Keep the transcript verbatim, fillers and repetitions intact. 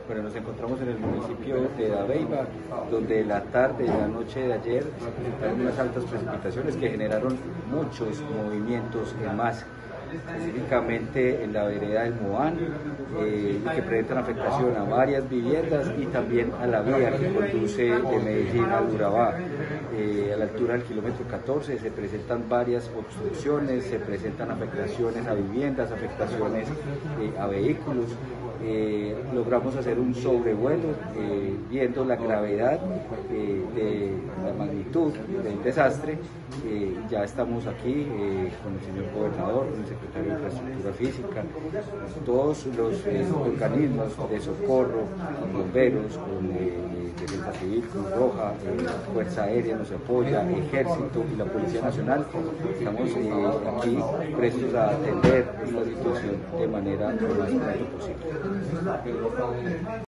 Bueno, nos encontramos en el municipio de Dabeiba, donde la tarde y la noche de ayer se presentaron unas altas precipitaciones que generaron muchos movimientos en masa, específicamente en la vereda del Moán, eh, que presentan afectación a varias viviendas y también a la vía que conduce de Medellín al Urabá. Eh, a la altura del kilómetro catorce se presentan varias obstrucciones, se presentan afectaciones a viviendas, afectaciones eh, a vehículos. Eh, logramos hacer un sobrevuelo eh, viendo la gravedad eh, de la magnitud del desastre. Eh, ya estamos aquí eh, con el señor gobernador, con el secretario de Infraestructura Física, todos los eh, organismos de socorro, con bomberos, con eh, Defensa Civil, Cruz Roja, eh, Fuerza Aérea nos apoya, Ejército y la Policía Nacional. Estamos eh, aquí prestos a atender esta situación de manera lo más pronto posible.